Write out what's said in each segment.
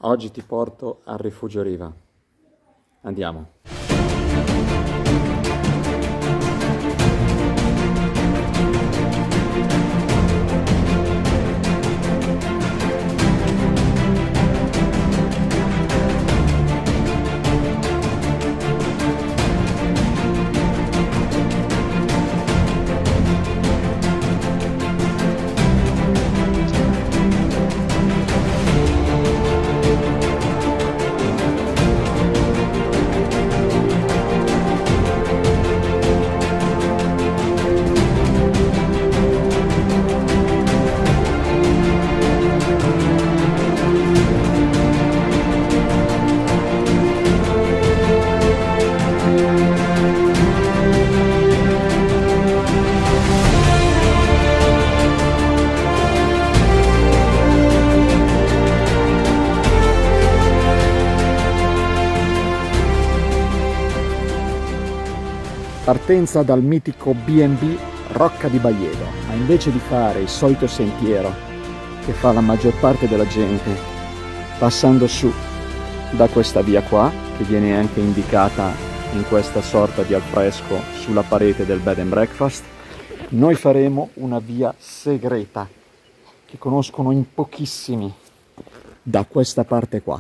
Oggi ti porto al Rifugio Riva. Andiamo. Partenza dal mitico B&B Rocca di Baiedo, ma invece di fare il solito sentiero che fa la maggior parte della gente, passando su da questa via qua, che viene anche indicata in questa sorta di affresco sulla parete del bed and breakfast, noi faremo una via segreta che conoscono in pochissimi da questa parte qua.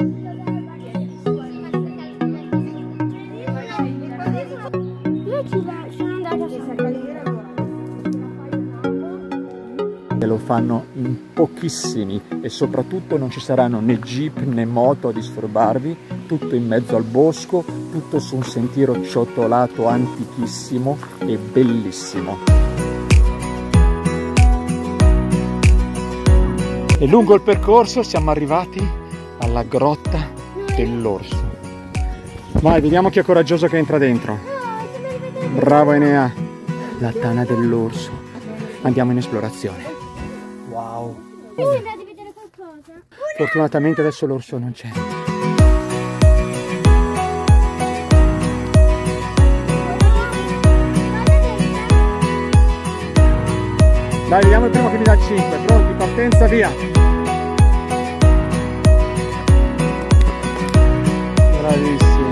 E lo fanno in pochissimi e soprattutto non ci saranno né jeep né moto a disturbarvi, tutto in mezzo al bosco, tutto su un sentiero ciottolato antichissimo e bellissimo. E lungo il percorso siamo arrivati alla grotta dell'orso. Vai, vediamo chi è coraggioso che entra dentro. Bravo Enea, la tana dell'orso. Andiamo in esplorazione. Wow. Devi vedere qualcosa? Fortunatamente adesso l'orso non c'è. Dai, vediamo il primo che mi dà il 5. Pronti, partenza, via. Bravissimi.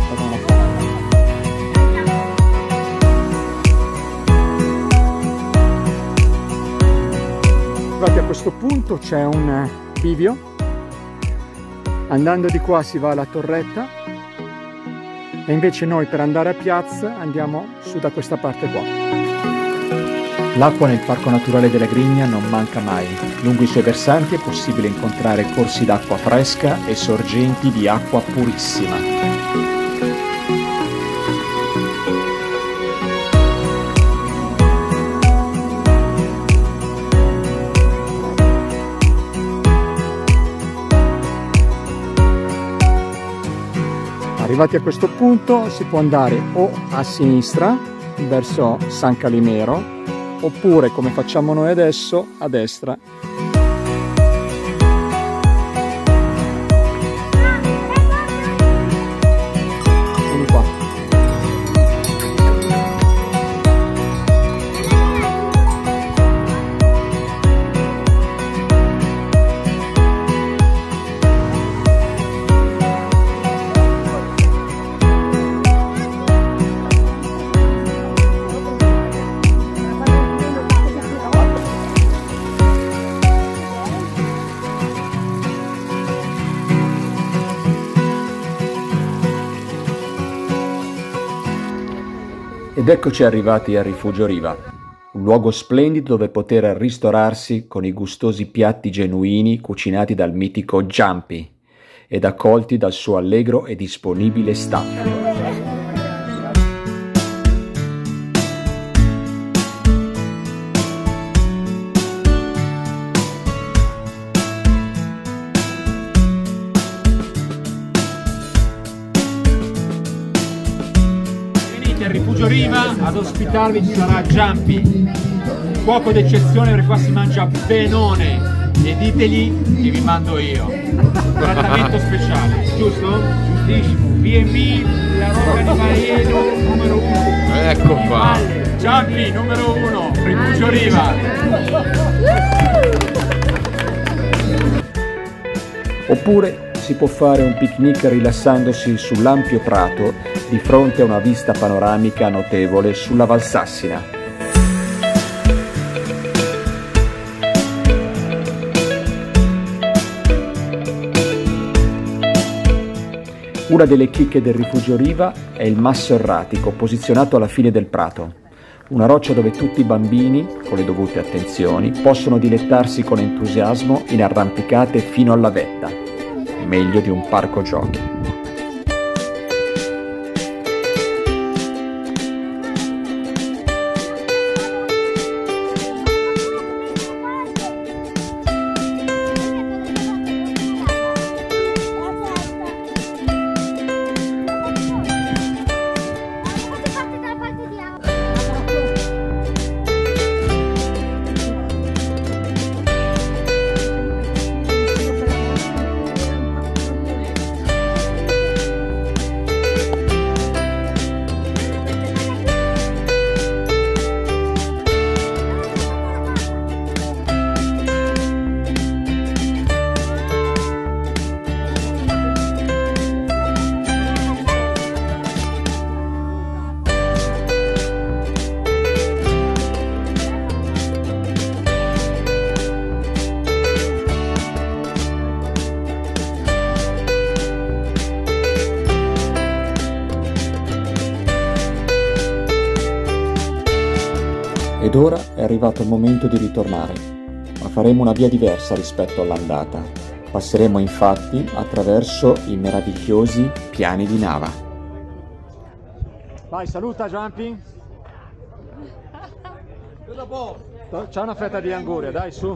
Infatti a questo punto c'è un bivio, andando di qua si va alla torretta e invece noi per andare a piazza andiamo su da questa parte qua. L'acqua nel Parco Naturale della Grigna non manca mai. Lungo i suoi versanti è possibile incontrare corsi d'acqua fresca e sorgenti di acqua purissima. Arrivati a questo punto si può andare o a sinistra verso San Calimero oppure, come facciamo noi adesso, a destra. Vieni qua. Ed eccoci arrivati al Rifugio Riva, un luogo splendido dove poter ristorarsi con i gustosi piatti genuini cucinati dal mitico Jumpy ed accolti dal suo allegro e disponibile staff. Al Rifugio Riva ad ospitarvi ci sarà Jumpy, cuoco d'eccezione perché qua si mangia benone e ditegli che vi mando io, trattamento speciale, giusto? Giustissimo, B&B la Rocca di Baiedo numero 1, ecco qua, Jumpy numero 1, Rifugio Riva. Oppure si può fare un picnic rilassandosi sull'ampio prato di fronte a una vista panoramica notevole sulla Valsassina. Una delle chicche del Rifugio Riva è il Masso Erratico, posizionato alla fine del prato. Una roccia dove tutti i bambini, con le dovute attenzioni, possono dilettarsi con entusiasmo in arrampicate fino alla vetta. Meglio di un parco giochi. Ed ora è arrivato il momento di ritornare, ma faremo una via diversa rispetto all'andata. Passeremo infatti attraverso i meravigliosi piani di Nava. Vai, saluta Giampi! C'è una fetta di anguria, dai, su!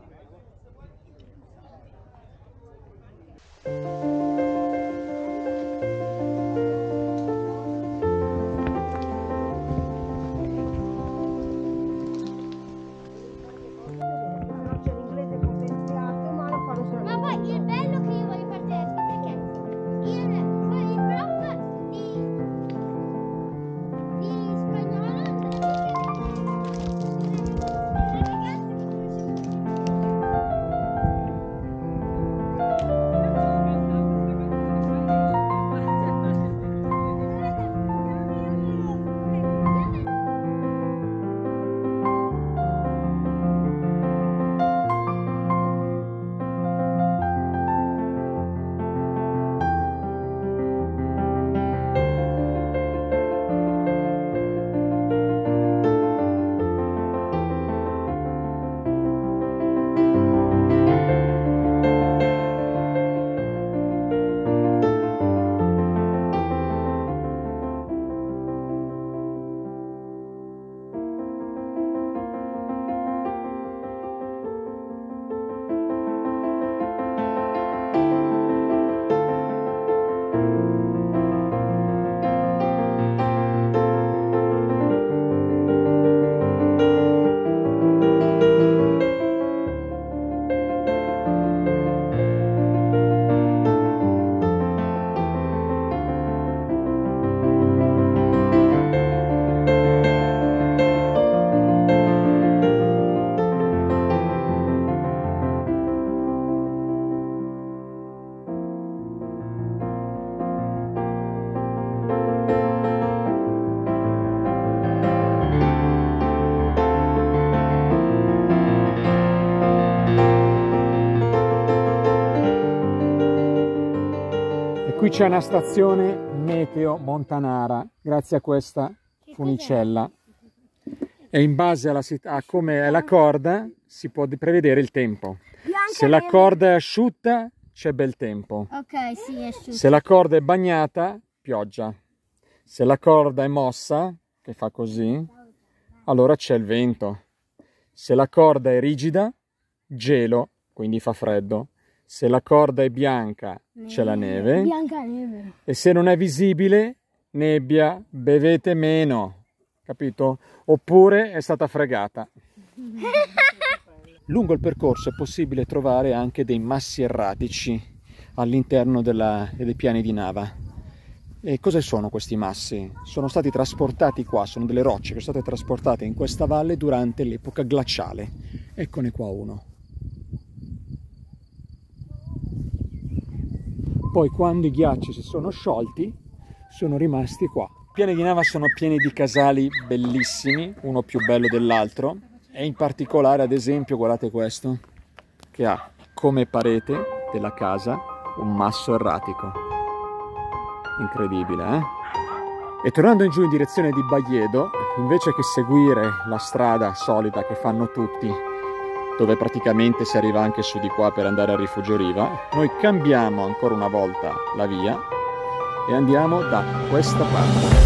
Qui c'è una stazione meteo Montanara, grazie a questa funicella. E in base a come è la corda si può prevedere il tempo. Se la corda è asciutta c'è bel tempo. Ok, sì, è asciutta. Se la corda è bagnata, pioggia. Se la corda è mossa, che fa così, allora c'è il vento. Se la corda è rigida, gelo, quindi fa freddo. Se la corda è bianca, c'è la neve. Bianca neve. E se non è visibile, nebbia, bevete meno, capito? Oppure è stata fregata. Lungo il percorso è possibile trovare anche dei massi erratici all'interno dei piani di Nava. E cosa sono questi massi? Sono stati trasportati qua, sono delle rocce che sono state trasportate in questa valle durante l'epoca glaciale. Eccone qua uno. Poi quando i ghiacci si sono sciolti sono rimasti qua. I piani di Nava sono pieni di casali bellissimi, uno più bello dell'altro, e in particolare, ad esempio, guardate questo, che ha come parete della casa un masso erratico. Incredibile, eh? E tornando in giù in direzione di Baiedo, invece che seguire la strada solita che fanno tutti, dove praticamente si arriva anche su di qua per andare a Rifugio Riva, noi cambiamo ancora una volta la via e andiamo da questa parte.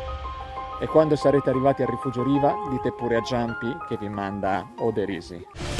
E quando sarete arrivati al Rifugio Riva dite pure a Giampi che vi manda Oderisi.